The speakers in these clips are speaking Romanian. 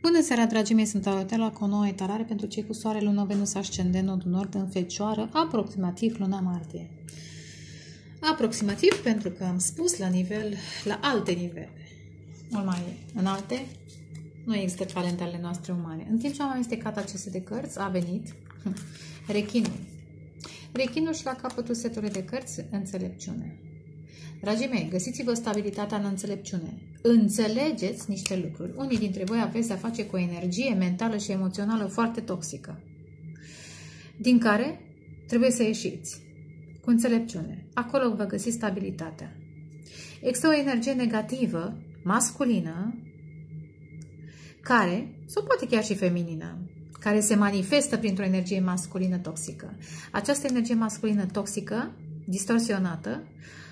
Bună seara, dragii mei, sunt Arotela cu o nouă etalare pentru cei cu soare, lună, Venus, ascendent, nodul nord în Fecioară, aproximativ luna martie. Aproximativ pentru că am spus la alte nivele, mult mai înalte, nu există talentele noastre umane. În timp ce am amestecat aceste de cărți, a venit rechinul. Rechinul și la capătul setului de cărți, înțelepciune. Dragii mei, găsiți-vă stabilitatea în înțelepciune. Înțelegeți niște lucruri. Unii dintre voi aveți de-a face cu o energie mentală și emoțională foarte toxică, din care trebuie să ieșiți cu înțelepciune. Acolo vă găsiți stabilitatea. Există o energie negativă, masculină, care, sau poate chiar și feminină, care se manifestă printr-o energie masculină toxică. Această energie masculină toxică, distorsionată,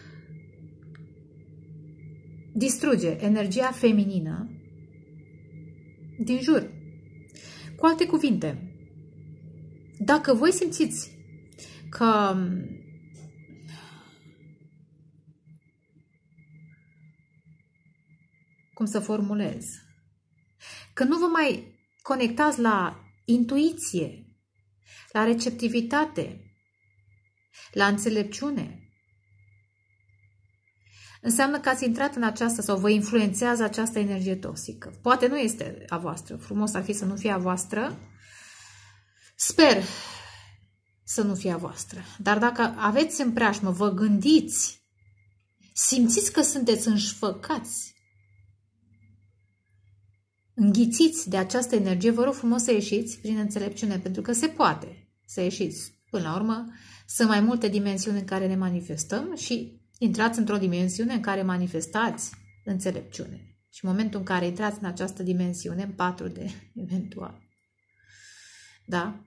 distruge energia feminină din jur. Cu alte cuvinte, dacă voi simțiți că cum să formulez, că nu vă mai conectați la intuiție, la receptivitate, la înțelepciune, înseamnă că ați intrat în aceasta sau vă influențează această energie toxică. Poate nu este a voastră, frumos ar fi să nu fie a voastră, sper să nu fie a voastră. Dar dacă aveți în preajmă, vă gândiți, simțiți că sunteți înșfăcați, înghițiți de această energie, vă rog frumos să ieșiți prin înțelepciune, pentru că se poate să ieșiți. Până la urmă, sunt mai multe dimensiuni în care ne manifestăm și intrați într-o dimensiune în care manifestați înțelepciune. Și în momentul în care intrați în această dimensiune, în 4D, eventual, da?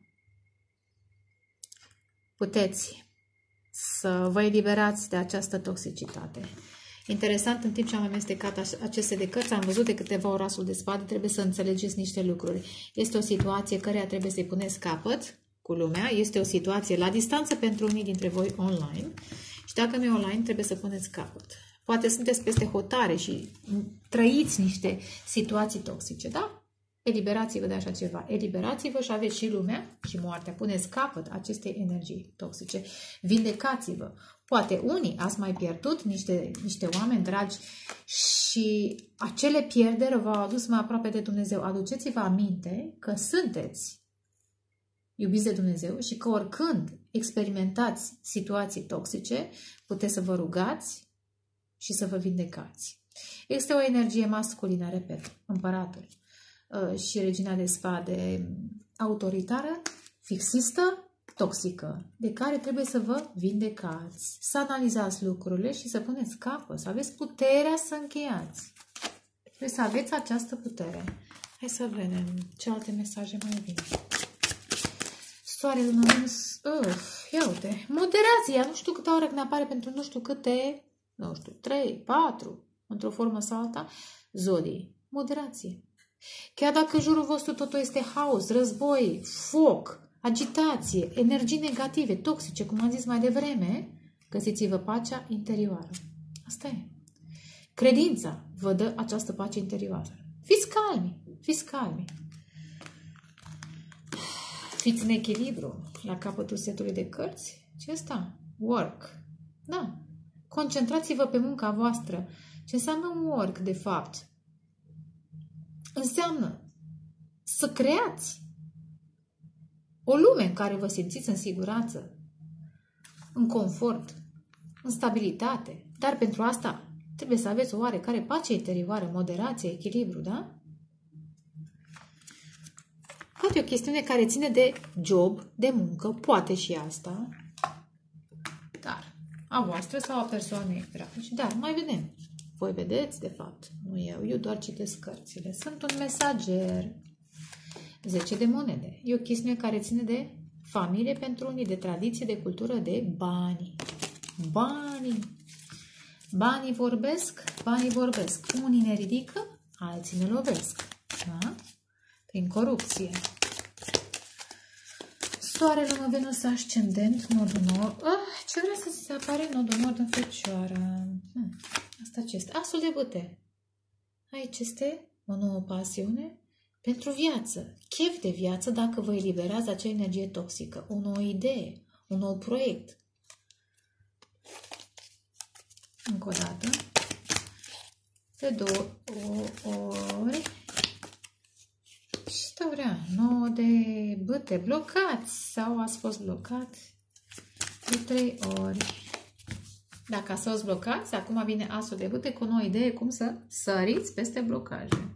Puteți să vă eliberați de această toxicitate. Interesant, în timp ce am amestecat aceste de cărți, am văzut de câteva ori Asul de Spade, trebuie să înțelegeți niște lucruri. Este o situație căreia trebuie să-i puneți capăt cu lumea, este o situație la distanță pentru unii dintre voi online. Și dacă nu e online, trebuie să puneți capăt. Poate sunteți peste hotare și trăiți niște situații toxice, da? Eliberați-vă de așa ceva. Eliberați-vă și aveți și lumea și moartea. Puneți capăt acestei energii toxice. Vindecați-vă. Poate unii ați mai pierdut niște oameni dragi și acele pierderi v-au adus mai aproape de Dumnezeu. Aduceți-vă aminte că sunteți iubiți de Dumnezeu și că oricând experimentați situații toxice, puteți să vă rugați și să vă vindecați. Este o energie masculină, repet, împăratul și regina de spade, autoritară, fixistă, toxică, de care trebuie să vă vindecați, să analizați lucrurile și să puneți capăt, să aveți puterea să încheiați. Trebuie să aveți această putere. Hai să vedem ce alte mesaje mai vin. Soare, lună, Venus, ia uite, moderația, nu știu câte ore când apare pentru nu știu câte, 3, 4, într-o formă sau alta, zodii, moderație. Chiar dacă în jurul vostru totul este haos, război, foc, agitație, energii negative, toxice, cum am zis mai devreme, găsiți-vă pacea interioară. Asta e. Credința vă dă această pace interioară. Fiți calmi, fiți calmi. Fiți în echilibru la capătul setului de cărți. Ce asta? Work. Da. Concentrați-vă pe munca voastră. Ce înseamnă work, de fapt? Înseamnă să creați o lume în care vă simțiți în siguranță, în confort, în stabilitate. Dar pentru asta trebuie să aveți o oarecare pace interioară, moderație, echilibru, da? Poate o chestiune care ține de job, de muncă, poate și asta, dar a voastră sau a persoanei dragi. Dar mai vedem. Voi vedeți, de fapt, nu eu doar citesc cărțile. Sunt un mesager. 10 de monede. E o chestiune care ține de familie pentru unii, de tradiție, de cultură, de bani. Banii. Banii vorbesc, banii vorbesc. Unii ne ridică, alții ne lovesc. Da? Prin corupție. Soare, lună, Venus, ascendent, nodul nord. Ce vrea să se apare nodul nord în Fecioară? Asta ce este? Asul de bâte. Aici este o nouă pasiune, pentru viață, chef de viață dacă vă eliberați acea energie toxică, o nouă idee, un nou proiect. Încă o dată, de 2 ori și vrea 9 de bâte, blocați sau ați fost blocat de 3 ori. Dacă ați fost blocați, acum vine asul de bâte cu o nouă idee cum să săriți peste blocaje.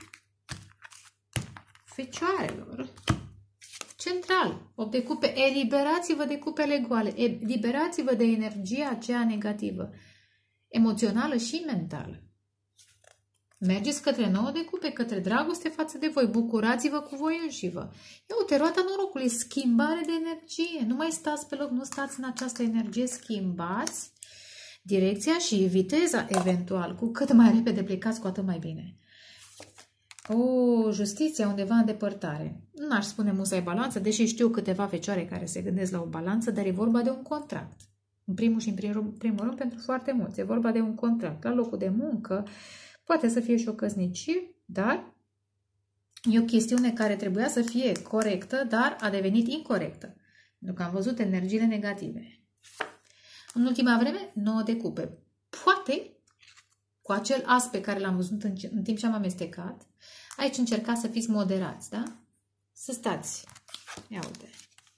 Fecioarelor. Central, 8 de cupe, eliberați-vă de cupele goale, eliberați-vă de energia aceea negativă, emoțională și mentală. Mergeți către 9 de cupe, către dragoste față de voi, bucurați-vă cu voi înșivă. Ia uite, roata norocului, schimbare de energie, nu mai stați pe loc, nu stați în această energie, schimbați direcția și viteza eventual, cu cât mai repede plecați, cu atât mai bine. O justiție undeva în depărtare. Nu aș spune musai balanță, deși știu câteva fecioare care se gândesc la o balanță, dar e vorba de un contract. În primul și în primul rând pentru foarte mulți. E vorba de un contract la locul de muncă, poate să fie și o căsnicie, dar e o chestiune care trebuia să fie corectă, dar a devenit incorectă. Pentru că am văzut energiile negative. În ultima vreme, 9 de cupe. Poate, cu acel as pe care l-am văzut în timp ce am amestecat, aici încercați să fiți moderați, da? Să stați. Ia uite.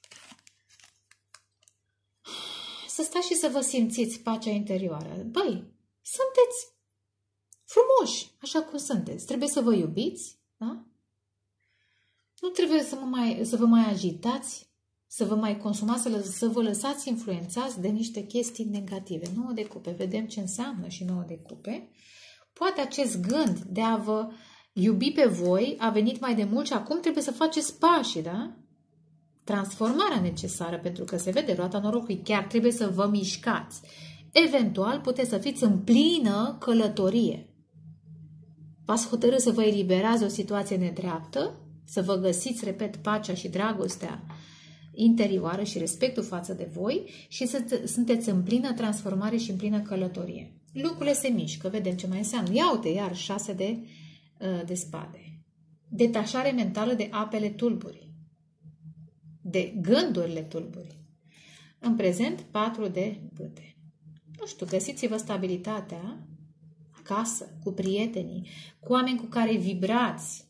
Să stați și să vă simțiți pacea interioară. Băi, sunteți frumoși, așa cum sunteți. Trebuie să vă iubiți, da? Nu trebuie să vă mai agitați, să vă mai consumați, să vă lăsați influențați de niște chestii negative. 9 de cupe, vedem ce înseamnă și 9 de cupe. Poate acest gând de a vă iubi pe voi a venit mai de mult și acum trebuie să faceți pașii, da? Transformarea necesară, pentru că se vede roata norocului, chiar trebuie să vă mișcați. Eventual puteți să fiți în plină călătorie. V-ați hotărât să vă eliberați de o situație nedreaptă, să vă găsiți, repet, pacea și dragostea interioară și respectul față de voi și sunteți în plină transformare și în plină călătorie. Lucrurile se mișcă, vedem ce mai înseamnă. Ia uite, iar 6 de spade. Detașare mentală de apele tulburi, de gândurile tulburi. În prezent, 4 de bâte. Nu știu, găsiți-vă stabilitatea acasă, cu prietenii, cu oameni cu care vibrați.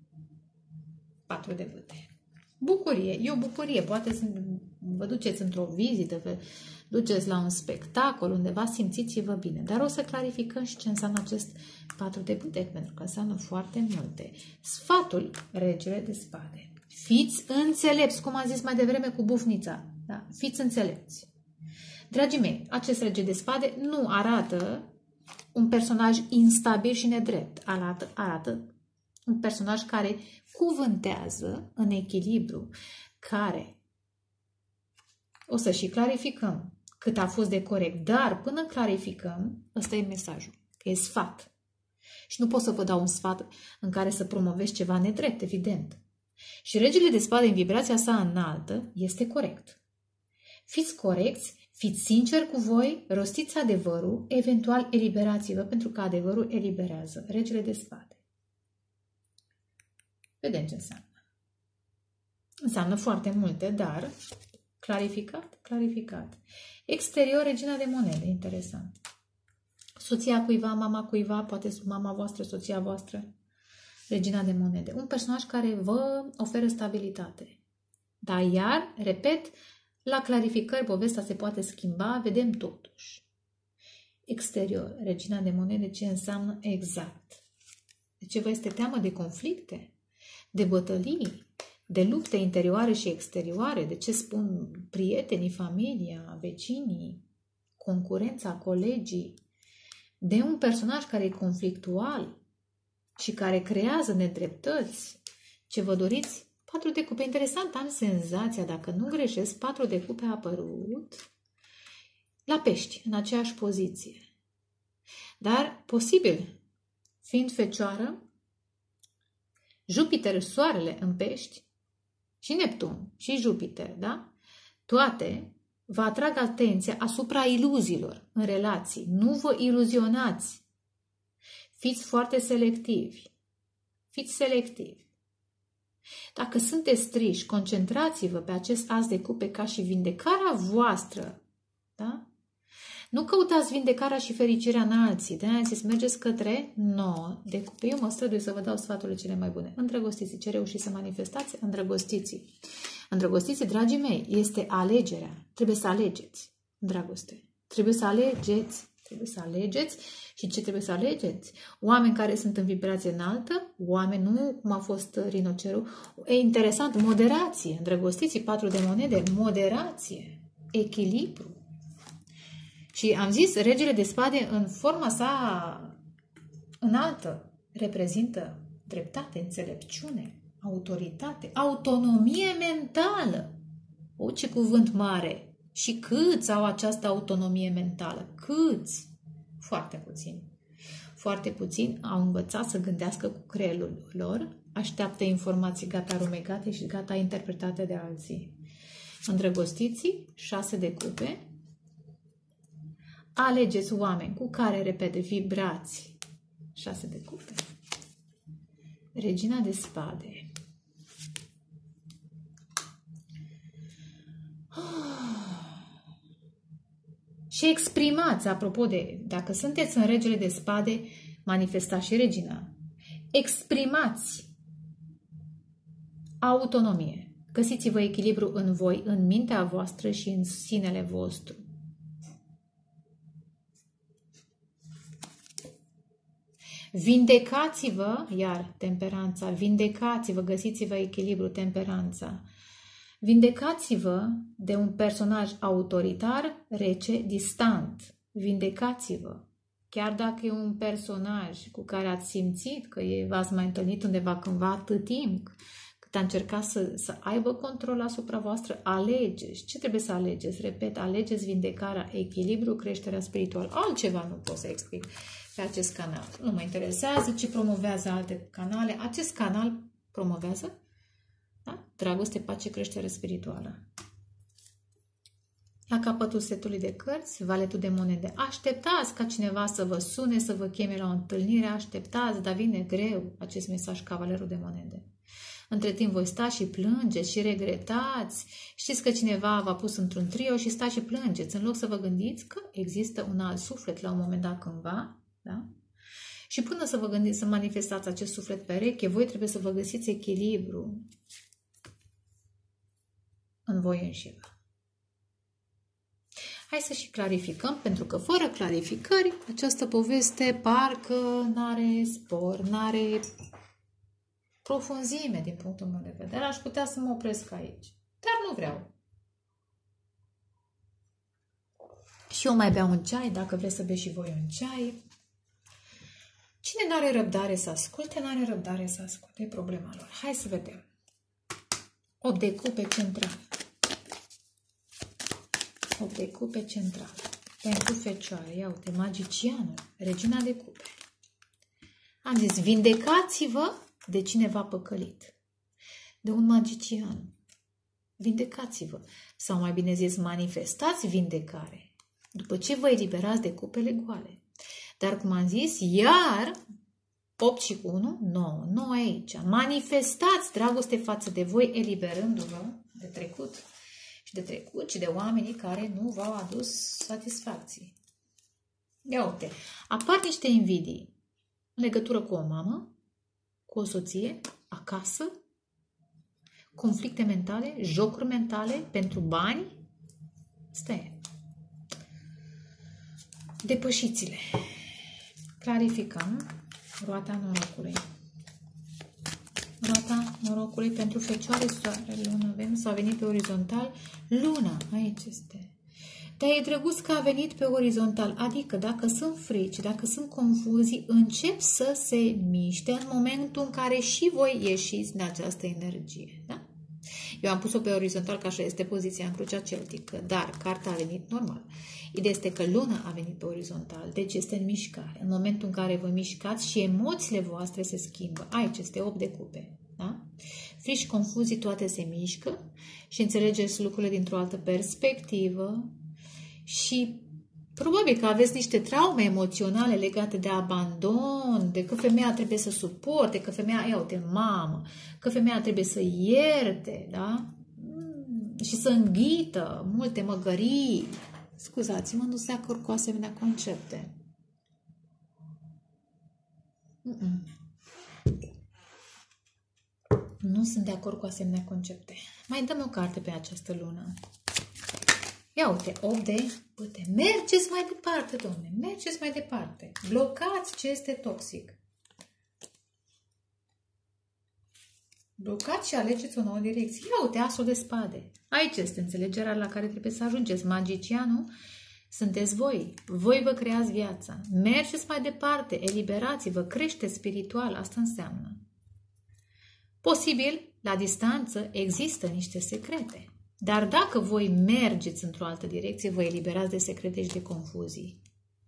4 de bâte. Bucurie, e o bucurie, poate vă duceți într-o vizită, vă duceți la un spectacol, undeva simțiți-vă bine. Dar o să clarificăm și ce înseamnă acest 4 de bâte, pentru că înseamnă foarte multe. Sfatul, regele de spade. Fiți înțelepți, cum am zis mai devreme cu bufnița. Da? Fiți înțelepți. Dragii mei, acest rege de spade nu arată un personaj instabil și nedrept. Arată un personaj care cuvântează în echilibru, care o să și clarificăm cât a fost de corect, dar până clarificăm, ăsta e mesajul, că e sfat. Și nu pot să vă dau un sfat în care să promovezi ceva nedrept, evident. Și regele de spade în vibrația sa înaltă este corect. Fiți corecți, fiți sinceri cu voi, rostiți adevărul, eventual eliberați-vă, pentru că adevărul eliberează. Regele de spade. Vedem ce înseamnă. Înseamnă foarte multe, dar clarificat, clarificat. Exterior, regina de monede, interesant. Soția cuiva, mama cuiva, poate mama voastră, soția voastră, regina de monede. Un personaj care vă oferă stabilitate. Dar iar, repet, la clarificări povestea se poate schimba, vedem totuși. Exterior, regina de monede, ce înseamnă exact? De ce vă este teamă de conflicte? De bătălii, de lupte interioare și exterioare, de ce spun prietenii, familia, vecinii, concurența, colegii, de un personaj care e conflictual și care creează nedreptăți, ce vă doriți? 4 de cupe. Interesant, am senzația, dacă nu greșesc, 4 de cupe a apărut la pești, în aceeași poziție. Dar, posibil, fiind fecioară, Jupiter, soarele în pești și Neptun și Jupiter, da? Toate vă atrag atenția asupra iluziilor în relații. Nu vă iluzionați. Fiți foarte selectivi. Fiți selectivi. Dacă sunteți triși, concentrați-vă pe acest as de cupe ca și vindecarea voastră. Da? Nu căutați vindecarea și fericirea în alții. De aia zis, mergeți către 9 de cupe. Eu mă strădui să vă dau sfaturile cele mai bune. Îndrăgostiți. Ce reușiți să manifestați? Îndrăgostiți. Îndrăgostiți, dragii mei, este alegerea. Trebuie să alegeți în dragoste. Trebuie să alegeți. Trebuie să alegeți. Și ce trebuie să alegeți? Oameni care sunt în vibrație înaltă, oameni, nu cum a fost rinocerul. E interesant, moderație. Îndrăgostiți, 4 de monede, moderație, echilibru. Și am zis, regele de spade în forma sa înaltă reprezintă dreptate, înțelepciune, autoritate, autonomie mentală. O, ce cuvânt mare! Și câți au această autonomie mentală? Câți? Foarte puțini. Foarte puțini au învățat să gândească cu creierul lor, așteaptă informații gata rumegate și gata interpretate de alții. Îndrăgostiții, 6 de cupe. Alegeți oameni cu care, repet, vibrați. 6 de cupe. Regina de spade. Și exprimați, apropo de, dacă sunteți în regele de spade, manifestați și regina. Exprimați autonomie. Găsiți-vă echilibru în voi, în mintea voastră și în sinele vostru. Vindecați-vă, iar temperanța, vindecați-vă, găsiți-vă echilibru, temperanța. Vindecați-vă de un personaj autoritar, rece, distant. Vindecați-vă. Chiar dacă e un personaj cu care ați simțit că v-ați mai întâlnit undeva cândva atât timp, cât a încercat să aibă control asupra voastră, alegeți. Ce trebuie să alegeți? Repet, alegeți vindecarea, echilibru, creșterea spirituală. Altceva nu pot să explic pe acest canal. Nu mă interesează ce promovează alte canale. Acest canal promovează, da? Dragoste, pace, creștere spirituală. La capătul setului de cărți, valetul de monede. Așteptați ca cineva să vă sune, să vă cheme la o întâlnire, așteptați, dar vine greu acest mesaj, cavalerul de monede. Între timp voi sta și plângeți și regretați. Știți că cineva v-a pus într-un trio și stați și plângeți, în loc să vă gândiți că există un alt suflet la un moment dat cândva, da? Și până să vă gândiți să manifestați acest suflet pereche, voi trebuie să vă găsiți echilibru în voi înșivă. Hai să și clarificăm, pentru că fără clarificări, această poveste parcă n-are spor, n-are profunzime din punctul meu de vedere. Aș putea să mă opresc aici, dar nu vreau. Și eu mai beau un ceai, dacă vreți să beți și voi un ceai. Cine n-are răbdare să asculte, n-are răbdare să asculte. E problema lor. Hai să vedem. 8 de cupe central. 8 de cupe central. Pentru fecioare. Ia uite, magicianul. Regina de cupe. Am zis, vindecați-vă de cine v-a păcălit. De un magician. Vindecați-vă. Sau mai bine zis, manifestați vindecare. După ce vă eliberați de cupele goale. Dar cum am zis, iar 8 și cu 1, 9. 9 aici. Manifestați dragoste față de voi, eliberându-vă de trecut. Și de trecut și de oamenii care nu v-au adus satisfacții. Ia uite, apar niște invidii în legătură cu o mamă, cu o soție, acasă, conflicte mentale, jocuri mentale pentru bani. Stai. Depășiți-le. Clarificăm. Roata norocului. Roata norocului pentru fecioare, soare, lună, Venus a venit pe orizontal. Luna, aici este. Dar e drăguț că a venit pe orizontal. Adică dacă sunt frici, dacă sunt confuzii, încep să se miște în momentul în care și voi ieșiți din această energie. Da? Eu am pus-o pe orizontal, că așa este poziția în crucea celtică, dar cartea a venit normal. Ideea este că luna a venit pe orizontal, deci este în mișcare. În momentul în care vă mișcați și emoțiile voastre se schimbă. Aici este 8 de cupe. Da? Frici, confuzii, toate se mișcă și înțelegeți lucrurile dintr-o altă perspectivă și Probabil că aveți niște traume emoționale legate de abandon, de că femeia trebuie să suporte, că femeia, ia uite, mamă, că femeia trebuie să ierte, da? Și să înghită multe măgării. Scuzați-mă, nu sunt de acord cu asemenea concepte. Nu sunt de acord cu asemenea concepte. Mai dăm o carte pe această lună. Ia uite, 8 de bâte. Mergeți mai departe, domne. Mergeți mai departe. Blocați ce este toxic. Blocați și alegeți o nouă direcție. Ia uite, asul de spade. Aici este înțelegerea la care trebuie să ajungeți. Magicianul sunteți voi. Voi vă creați viața. Mergeți mai departe. Eliberați-vă. Creșteți spiritual. Asta înseamnă. Posibil, la distanță, există niște secrete. Dar dacă voi mergeți într-o altă direcție, vă eliberați de secrete și de confuzii.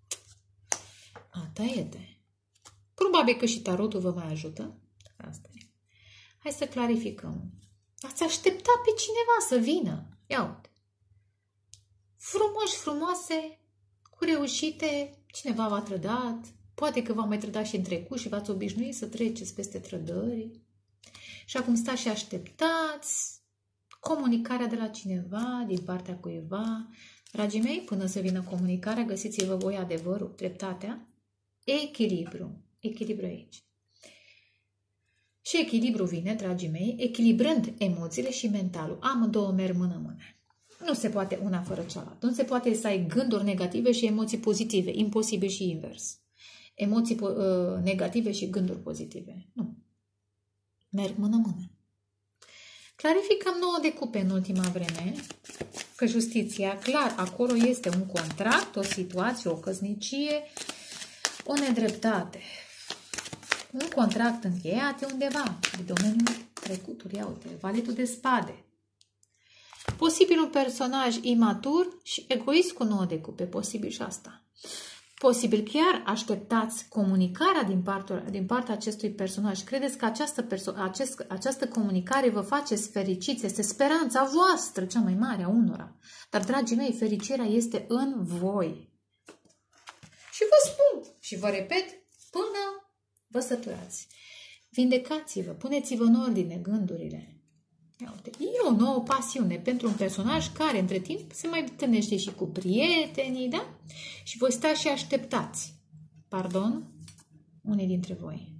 Asta este. Probabil că și tarotul vă mai ajută. Asta e. Hai să clarificăm. Ați aștepta pe cineva să vină. Ia uite. Frumoși, frumoase, cu reușite, cineva v-a trădat. Poate că v-a mai trădat și în trecut și v-ați obișnuit să treceți peste trădări. Și acum stați și așteptați comunicarea de la cineva, din partea cuiva. Dragii mei, până să vină comunicarea, găsiți-vă voi adevărul, dreptatea, echilibru. Echilibru aici. Și echilibru vine, dragii mei, echilibrând emoțiile și mentalul. Amândouă merg mână-mână. Nu se poate una fără cealaltă. Nu se poate să ai gânduri negative și emoții pozitive. Imposibil și invers. Emoții negative și gânduri pozitive. Nu. Merg mână-mână. Clarificăm 9 de cupe în ultima vreme, că justiția, clar, acolo este un contract, o situație, o căsnicie, o nedreptate. Un contract încheiat undeva, de domeniul trecutului, ia uite, valetul de spade. Posibil un personaj imatur și egoist cu 9 de cupe, posibil și asta. Posibil chiar așteptați comunicarea din partea acestui personaj. Credeți că această comunicare vă face fericiți, este speranța voastră cea mai mare a unora. Dar, dragii mei, fericirea este în voi. Și vă spun și vă repet până vă săturați. Vindecați-vă, puneți-vă în ordine gândurile. Ia uite, e o nouă pasiune pentru un personaj care între timp se mai întâlnește și cu prietenii, da? Și voi sta și așteptați. Pardon? Unii dintre voi.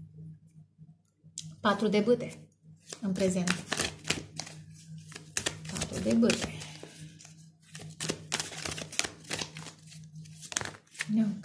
4 de bâte în prezent. 4 de bâte. Ia uite.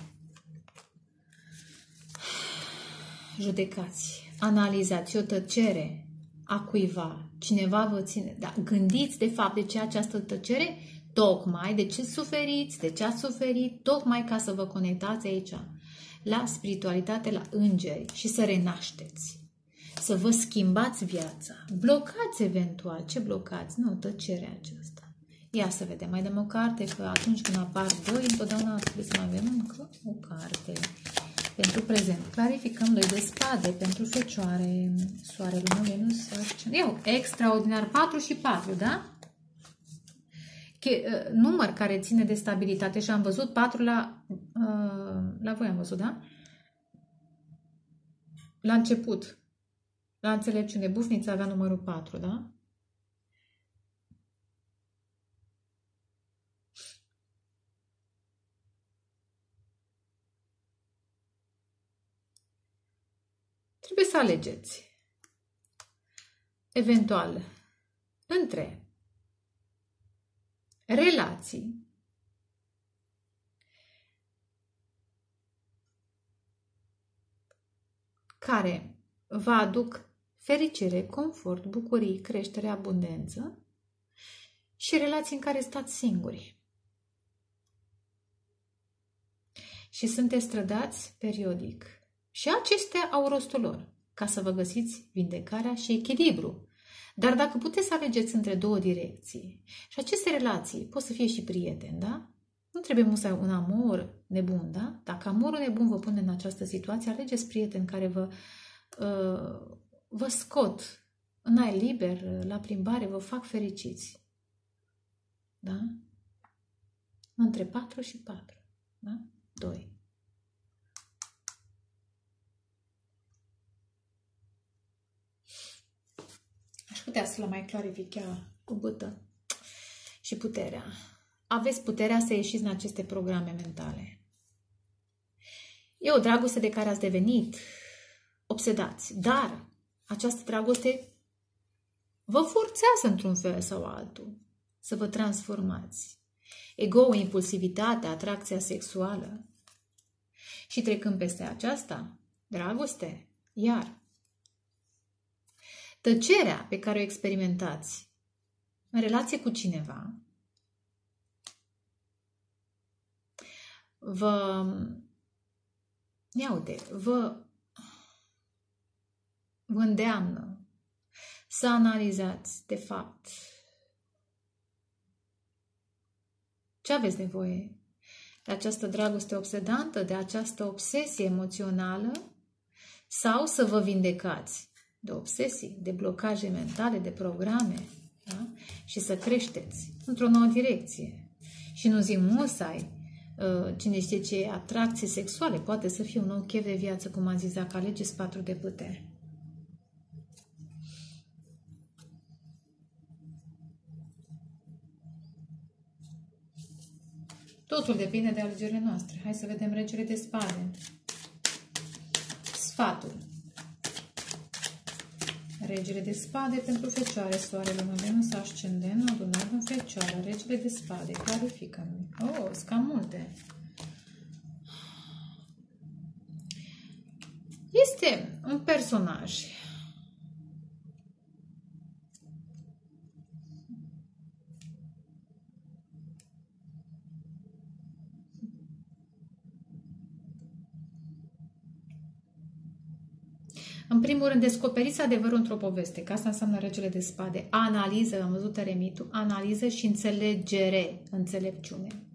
Judecați, analizați o tăcere a cuiva. Cineva vă ține. Da, gândiți de fapt de ce această tăcere, tocmai de ce suferiți, de ce ați suferit, tocmai ca să vă conectați aici la spiritualitate, la îngeri și să renașteți. Să vă schimbați viața. Blocați eventual. Ce blocați? Nu, tăcerea aceasta. Ia să vedem. Mai dăm o carte, că atunci când apar doi, întotdeauna trebuie să mai avem încă o carte. Pentru prezent. Clarificăm 2 de spade pentru Fecioare, Soare, Lună, Venus, eu, extraordinar, 4 și 4, da? Număr care ține de stabilitate și am văzut 4 la voi am văzut, da? La început, la înțelepciune, Bufnița avea numărul 4, da? Trebuie să alegeți, eventual, între relații care vă aduc fericire, confort, bucurii, creștere, abundență și relații în care stați singuri și sunteți trădați periodic. Și acestea au rostul lor, ca să vă găsiți vindecarea și echilibru. Dar dacă puteți să alegeți între 2 direcții, și aceste relații pot să fie și prieteni, da? Nu trebuie mult să ai un amor nebun, da? Dacă amorul nebun vă pune în această situație, alegeți prieteni care vă scot în aer liber, la plimbare, vă fac fericiți. Da? Între 4 și 4. Da? 2. Aș putea să-l mai clarifica cu bâtă și puterea. Aveți puterea să ieșiți în aceste programe mentale. E o dragoste de care ați devenit obsedați, dar această dragoste vă forțează într-un fel sau altul să vă transformați. Ego, impulsivitatea, atracția sexuală. Și trecând peste aceasta, dragoste, iar tăcerea pe care o experimentați în relație cu cineva vă îndeamnă să analizați, de fapt, ce aveți nevoie de această dragoste obsedantă, de această obsesie emoțională, sau să vă vindecați de obsesii, de blocaje mentale, de programe, da? Și să creșteți într-o nouă direcție. Și nu zic musai, cine știe ce, atracții sexuale, poate să fie un nou chef de viață, cum am zis, dacă alegeți 4 de putere. Totul depinde de alegerile noastre. Hai să vedem regele de spade. Sfatul. Regele de spade pentru Fecioare, Soare, Lună, Venus, Ascendent, Nodul Nord în Fecioară. Regele de spade, clarifică-mi. Oh, sunt cam multe. Este un personaj în primul rând, descoperiți adevărul într-o poveste, că asta înseamnă regele de spade. Analiză, am văzut eremitul, analiză și înțelegere, înțelepciune.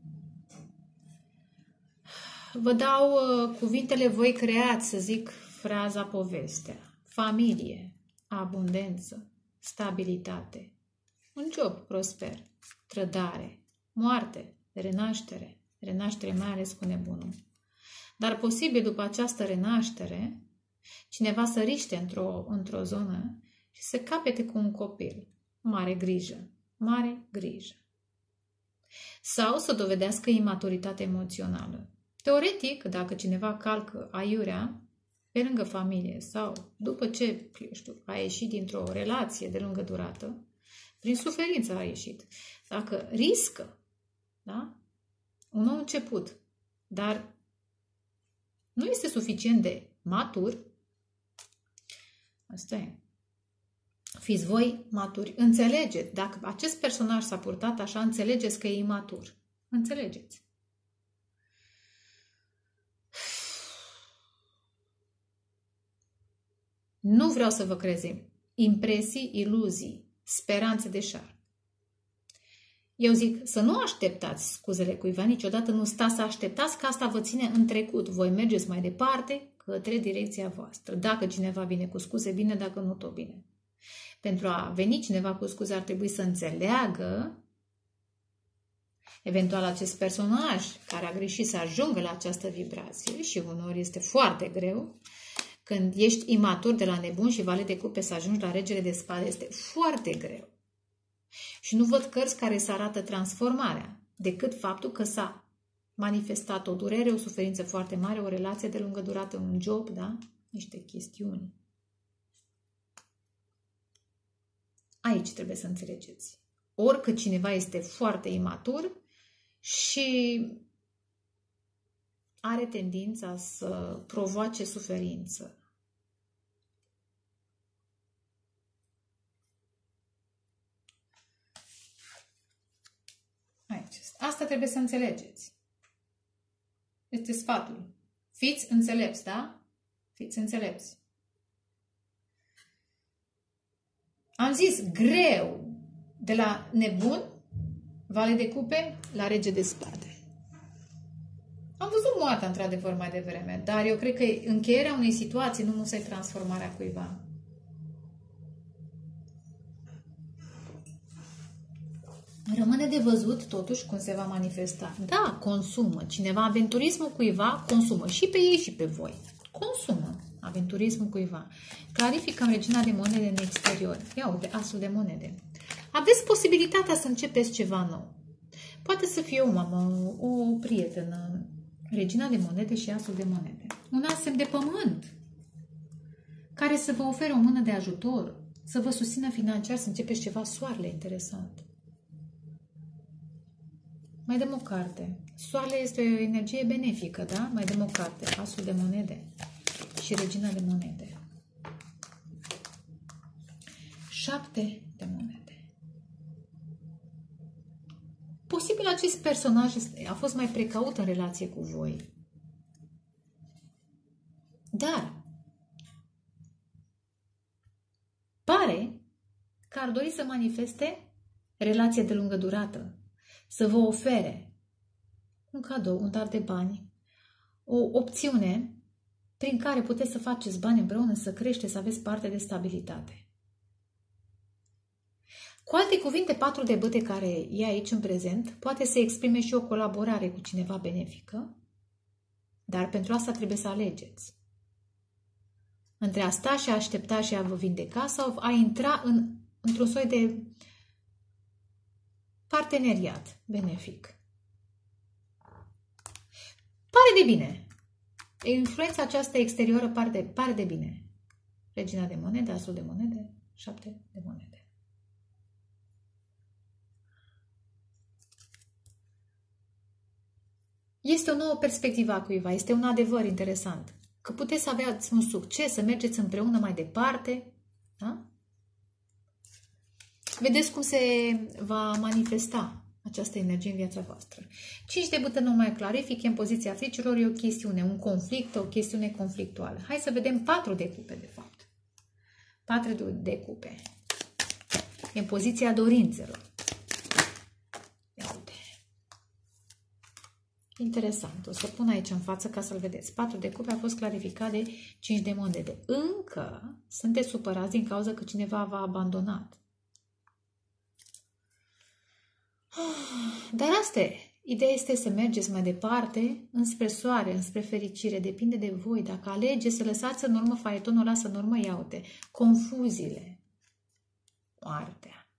Vă dau cuvintele, voi creați, să zic, fraza, povestea. Familie, abundență, stabilitate, un job prosper, trădare, moarte, renaștere, renaștere mai ales cu nebunul. Dar posibil după această renaștere, cineva să riște într-o zonă și să capete cu un copil. Mare grijă, mare grijă. Sau să dovedească imaturitate emoțională. Teoretic, dacă cineva calcă aiurea pe lângă familie sau după ce, eu știu, a ieșit dintr-o relație de lungă durată, prin suferință a ieșit, dacă riscă, da? Un nou început, dar nu este suficient de matur, asta e. Fiți voi maturi. Înțelegeți. Dacă acest personaj s-a purtat așa, înțelegeți că e imatur. Înțelegeți. Nu vreau să vă creez impresii, iluzii, speranțe de șar. Eu zic să nu așteptați scuzele cuiva, niciodată nu stați să așteptați, că asta vă ține în trecut. Voi mergeți mai departe către direcția voastră. Dacă cineva vine cu scuze, bine, dacă nu, tot bine. Pentru a veni cineva cu scuze, ar trebui să înțeleagă eventual acest personaj care a greșit să ajungă la această vibrație și uneori este foarte greu. Când ești imatur de la nebun și vale de cupe să ajungi la regele de spade, este foarte greu. Și nu văd cărți care să arată transformarea, decât faptul că s-a manifestat o durere, o suferință foarte mare, o relație de lungă durată, un job, da? Niște chestiuni. Aici trebuie să înțelegeți. Orică cineva este foarte imatur și are tendința să provoace suferință. Aici. Asta trebuie să înțelegeți. Este sfatul. Fiți înțelepți, da? Fiți înțelepți. Am zis, greu, de la nebun, vale de cupe, la rege de spade. Am văzut moartea, într-adevăr, mai devreme, dar eu cred că încheierea unei situații nu musai transformarea cuiva. Rămâne de văzut totuși cum se va manifesta. Da, consumă. Cineva, aventurismul cuiva consumă și pe ei și pe voi. Consumă aventurismul cuiva. Clarificăm regina de monede în exterior. Ia uite, asul de monede. Aveți posibilitatea să începeți ceva nou. Poate să fie o mamă, o prietenă, regina de monede și asul de monede. Un as de pământ care să vă ofere o mână de ajutor, să vă susțină financiar, să începeți ceva, soarele interesant. Mai dăm o carte. Soarele este o energie benefică, da? Mai dăm o carte. Asul de monede și regina de monede. 7 de monede. Posibil acest personaj a fost mai precaut în relație cu voi. Dar pare că ar dori să manifeste relație de lungă durată. Să vă ofere un cadou, un dar de bani, o opțiune prin care puteți să faceți bani împreună, să creșteți, să aveți parte de stabilitate. Cu alte cuvinte, 4 de bâte care e aici în prezent, poate să exprime și o colaborare cu cineva benefică, dar pentru asta trebuie să alegeți. Între a sta și a aștepta și a vă vindeca sau a intra într-un soi de parteneriat benefic. Pare de bine. Influența aceasta exterioară pare de bine. Regina de monede, asul de monede, 7 de monede. Este o nouă perspectivă a cuiva, este un adevăr interesant. Că puteți să aveți un succes, să mergeți împreună mai departe. Da? Vedeți cum se va manifesta această energie în viața voastră. 5 de bâte nu mai clarific, în poziția fricilor, e o chestiune, un conflict, o chestiune conflictuală. Hai să vedem 4 de cupe, de fapt. 4 de cupe. E în poziția dorințelor. Ia uite. Interesant. O să pun aici în față ca să-l vedeți. 4 de cupe a fost clarificat de 5 de monede. Încă sunteți supărați din cauza că cineva v-a abandonat. Dar asta e. Ideea este să mergeți mai departe, înspre soare, înspre fericire. Depinde de voi. Dacă alegeți să lăsați în urmă faetonul, lasă în urmă, iaute. Confuziile. Moartea.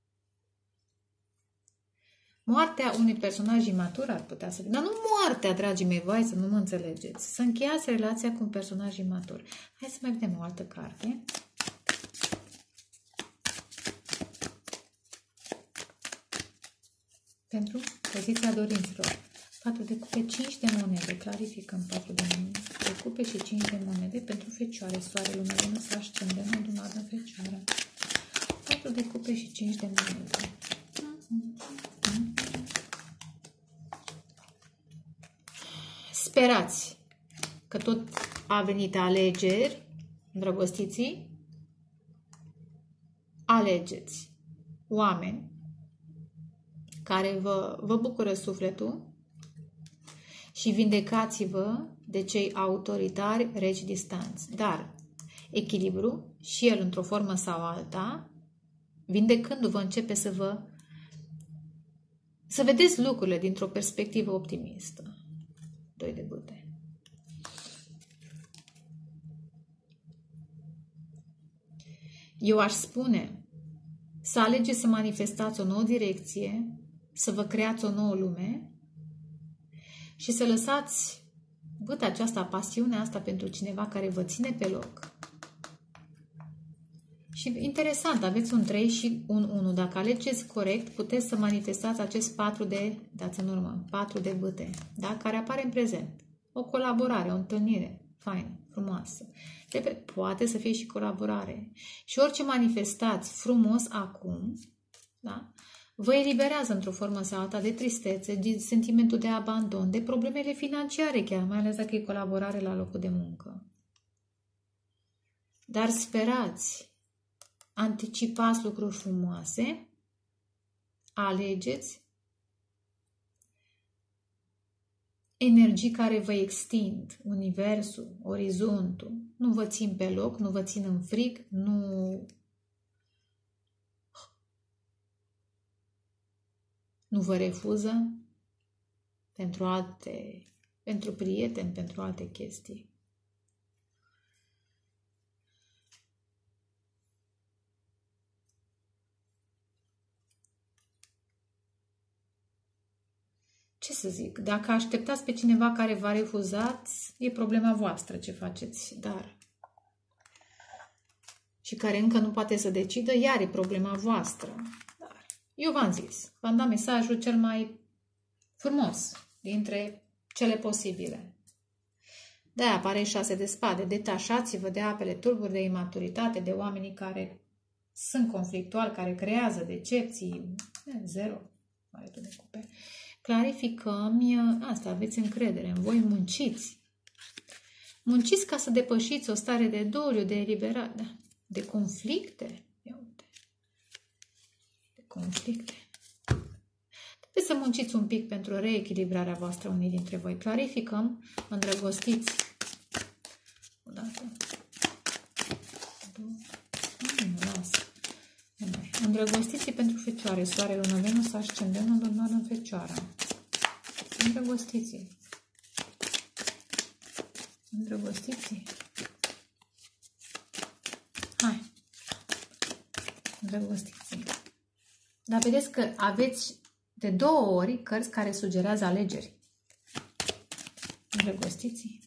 Moartea unui personaj imatur ar putea să fie. Dar nu moartea, dragii mei, voi să nu mă înțelegeți. Să încheiați relația cu un personaj imatur. Hai să mai vedem o altă carte. Pentru poziția dorinților. 4 de cupe, 5 de monede. Clarificăm 4 de cupe și 5 de monede pentru fecioare. Soare, lună, lună, să ascendem, lună, fecioară. 4 de cupe și 5 de monede. Sperați că tot a venit alegeri, îndrăgostiții. Alegeți oameni care vă bucură sufletul și vindecați-vă de cei autoritari, regi distanți. Dar echilibru și el într-o formă sau alta, vindecându-vă, începe să vedeți lucrurile dintr-o perspectivă optimistă. 2 de bâte. Eu aș spune să alegeți să manifestați o nouă direcție, să vă creați o nouă lume și să lăsați băta aceasta, pasiunea asta pentru cineva care vă ține pe loc. Și interesant, aveți un 3 și un 1. Dacă alegeți corect, puteți să manifestați acest 4 de, dați în urmă, 4 de bâte, da? Care apare în prezent. O colaborare, o întâlnire, faină, frumoasă. Poate să fie și colaborare. Și orice manifestați frumos acum, da? Vă eliberează într-o formă sau alta de tristețe, de sentimentul de abandon, de problemele financiare chiar, mai ales dacă e colaborare la locul de muncă. Dar sperați, anticipați lucruri frumoase, alegeți energii care vă extind universul, orizontul, nu vă țin pe loc, nu vă țin în frig, nu nu vă refuză pentru prieteni, pentru alte chestii. Ce să zic, dacă așteptați pe cineva care v-a refuzat, e problema voastră ce faceți, dar și care încă nu poate să decidă, iar e problema voastră. Dar eu v-am zis, v-am dat mesajul cel mai frumos dintre cele posibile. De-aia apare 6 de spade. Detașați-vă de apele tulburi, de imaturitate, de oamenii care sunt conflictuali, care creează decepții. 0. De cupe. Clarificăm asta, aveți încredere în voi, munciți. Munciți ca să depășiți o stare de doliu, de eliberare, da, de conflicte. Ia uite. De conflicte. Trebuie să munciți un pic pentru reechilibrarea voastră, unii dintre voi. Clarificăm, îndrăgostiți. Odată. Îndrăgostiți pentru Fecioare, Soare, Lună, Venus, Ascendentul, Lunar în Fecioară. Îndrăgostiți. Îndrăgostiți. Hai. Îndrăgostiți. Dar vedeți că aveți de 2 ori cărți care sugerează alegeri. Îndrăgostiți.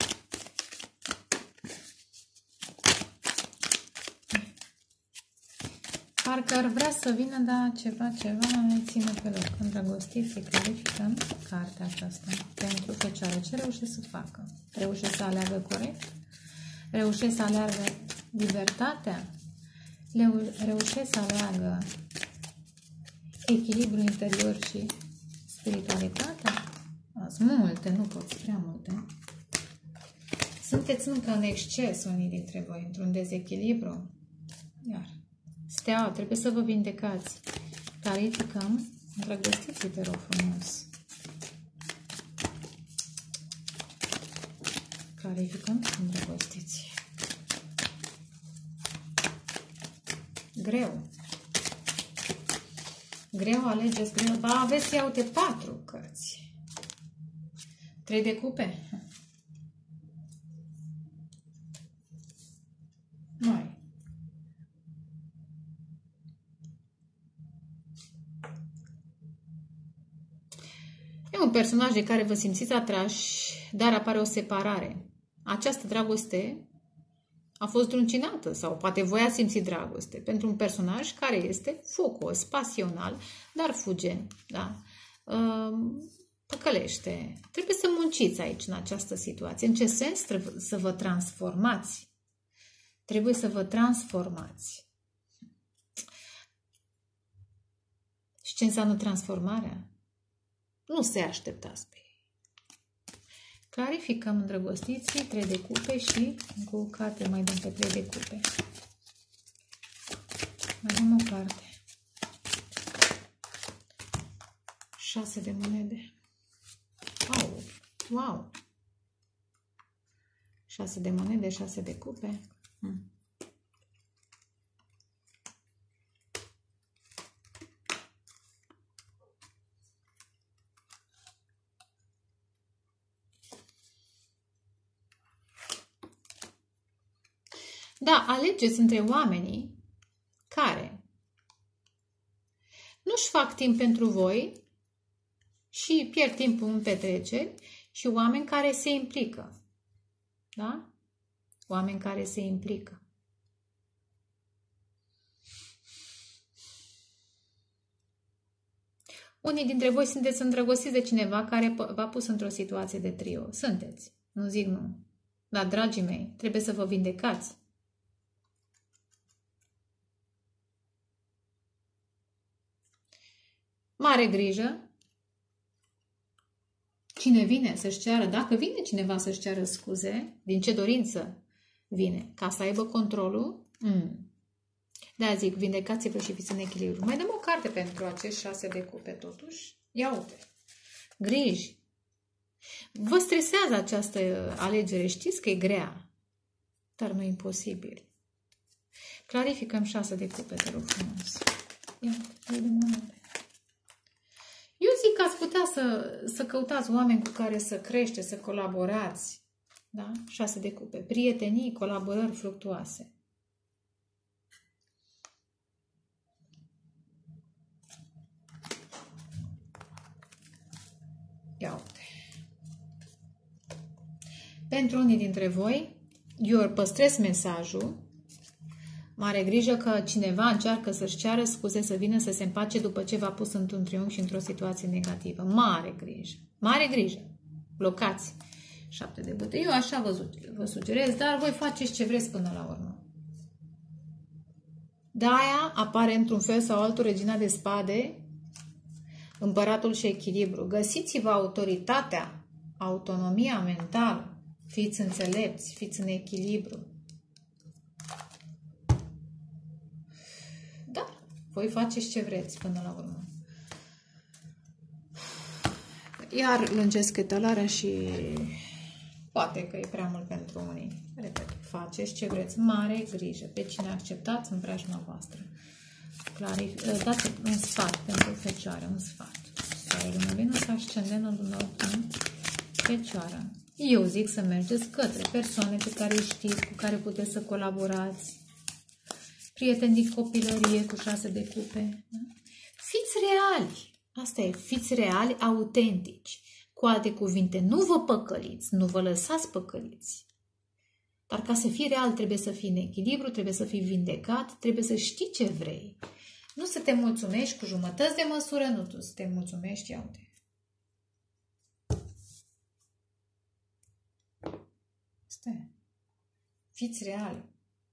Parcă ar vrea să vină, dar ceva ne ține pe loc. Îndrăgostiți, clarificăm cartea aceasta pentru Fecioară. Ce reușesc să facă? Reușesc să aleagă corect? Reușesc să aleagă libertatea? Reușesc să aleagă echilibru interior și spiritualitatea? Sunt multe, nu pot, prea multe. Sunteți încă în exces unii dintre voi, într-un dezechilibru. Iar Steaua, trebuie să vă vindecați. Clarificăm. Îndrăgostiți, te rog frumos. Clarificăm. Îndrăgostiți. Greu. Greu, alegeți greu. Ba, aveți, ia uite, 4 cărți. 3 de cupe. Mai. E un personaj de care vă simțiți atrași, dar apare o separare. Această dragoste a fost druncinată sau poate voi ați simțit dragoste pentru un personaj care este focos, pasional, dar fuge, da? Păcălește. Trebuie să munciți aici, în această situație. În ce sens? Trebuie să vă transformați. Trebuie să vă transformați. Și ce înseamnă transformarea? Nu se așteptați pe ei. Clarificăm îndrăgostiții, 3 de cupe și cu o carte mai dăm pe 3 de cupe. Mai dăm o carte. 6 de monede. Wow! Wow! 6 de monede, 6 de cupe. Da, alegeți între oamenii care nu-și fac timp pentru voi și pierd timpul în petreceri și oameni care se implică. Da? Oameni care se implică. Unii dintre voi sunteți îndrăgostiți de cineva care v-a pus într-o situație de trio. Sunteți. Nu zic nu. Dar, dragii mei, trebuie să vă vindecați. Mare grijă. Cine vine să-și ceară, dacă vine cineva să-și ceară scuze, din ce dorință vine? Ca să aibă controlul? De-aia zic, vindecați-vă și fiți în echilibru. Mai dăm o carte pentru acești 6 de cupe, totuși. Ia uite. Griji. Vă stresează această alegere. Știți că e grea, dar nu e imposibil. Clarificăm 6 de cupe, te rog frumos. Ia uite, de monede. că ați putea să căutați oameni cu care să crește, să colaborați. Da? 6 de cupe. Prietenii, colaborări fructuoase. Ia uite. Pentru unii dintre voi, eu păstrez mesajul. Mare grijă că cineva încearcă să-și ceară scuze, să vină să se împace după ce v-a pus într-un triunghi și într-o situație negativă. Mare grijă. Mare grijă. Blocați. 7 de bâte. Eu așa vă sugerez, dar voi faceți ce vreți până la urmă. De-aia apare într-un fel sau altul regina de spade, împăratul și echilibru. Găsiți-vă autoritatea, autonomia mentală. Fiți înțelepți, fiți în echilibru. Da, voi faceți ce vreți până la urmă. Iar lungesc etalarea și poate că e prea mult pentru unii. Repet, faceți ce vreți. Mare grijă. Pe cine acceptați în preajma voastră. Dați un sfat pentru Fecioară, un sfat. Soare, Lună, Venus, ascendentul dumneavoastră, Fecioară. Eu zic să mergeți către persoane pe care îi știți, cu care puteți să colaborați. Prieteni din copilărie cu 6 de cupe. Fiți reali. Asta e, fiți reali, autentici. Cu alte cuvinte, nu vă păcăliți, nu vă lăsați păcăliți. Dar ca să fii real, trebuie să fii în echilibru, trebuie să fii vindecat, trebuie să știi ce vrei. Nu să te mulțumești cu jumătăți de măsură, nu tu să te mulțumești, ia uite. Stai. Fiți reali.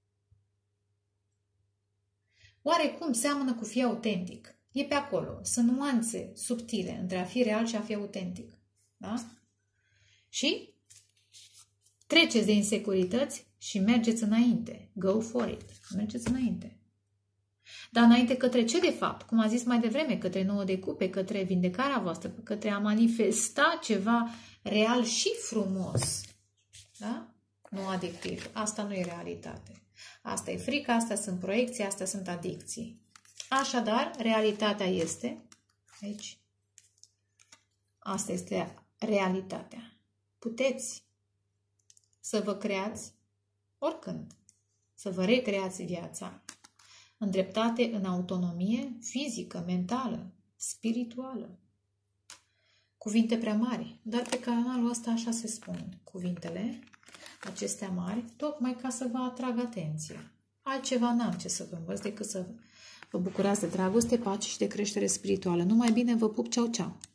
Oarecum seamănă cu fi autentic. E pe acolo. Sunt nuanțe subtile între a fi real și a fi autentic. Da? Și treceți de insecurități și mergeți înainte. Go for it. Mergeți înainte. Dar înainte către ce de fapt? Cum a zis mai devreme, către 9 de cupe, către vindecarea voastră, către a manifesta ceva real și frumos. Da? Nu adictiv. Asta nu e realitate. Asta e frică, astea sunt proiecții, astea sunt adicții. Așadar, realitatea este aici. Asta este realitatea. Puteți să vă creați oricând, să vă recreați viața îndreptate în autonomie fizică, mentală, spirituală. Cuvinte prea mari, dar pe canalul ăsta așa se spun cuvintele acestea mari, tocmai ca să vă atrag atenția. Altceva n-am ce să vă învăț decât să vă bucurați de dragoste, pace și de creștere spirituală. Numai bine, vă pup, ceau, ceau!